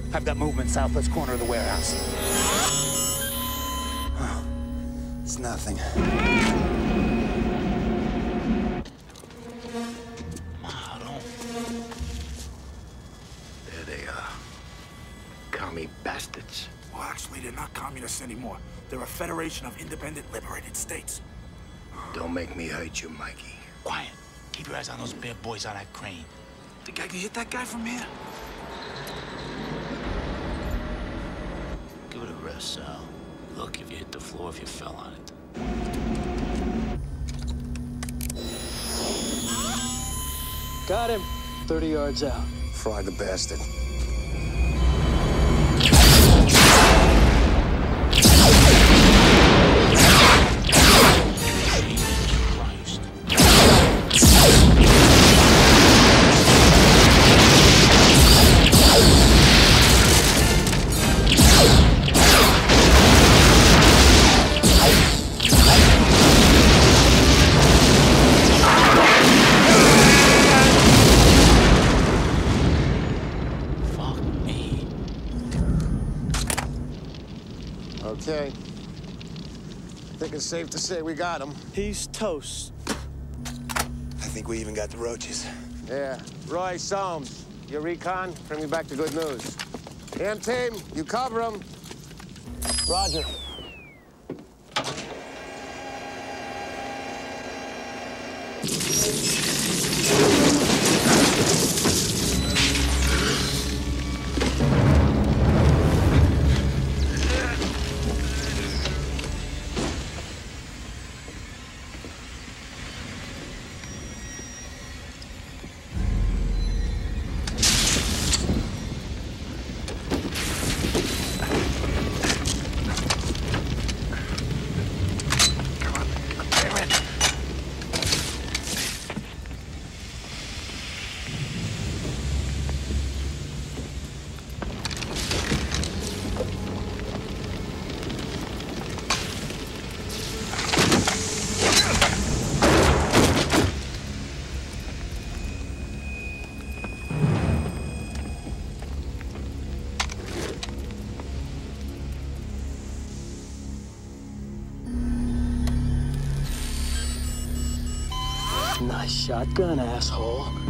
Have that movement southwest corner of the warehouse. Oh, it's nothing. Model. There they are. Commie bastards. Well, actually, they're not communists anymore. They're a federation of independent, liberated states. Don't make me hurt you, Mikey. Quiet. Keep your eyes on those bad boys on that crane. Think I can hit that guy from here? Give it a rest, Sal. Look, if you hit the floor, if you fell on it. Got him. 30 yards out. Fry the bastard. Okay. I think it's safe to say we got him. He's toast. I think we even got the roaches. Yeah. Roy, Soames, your recon, bring me back the good news. Team, you cover him. Roger. Nice shotgun, asshole.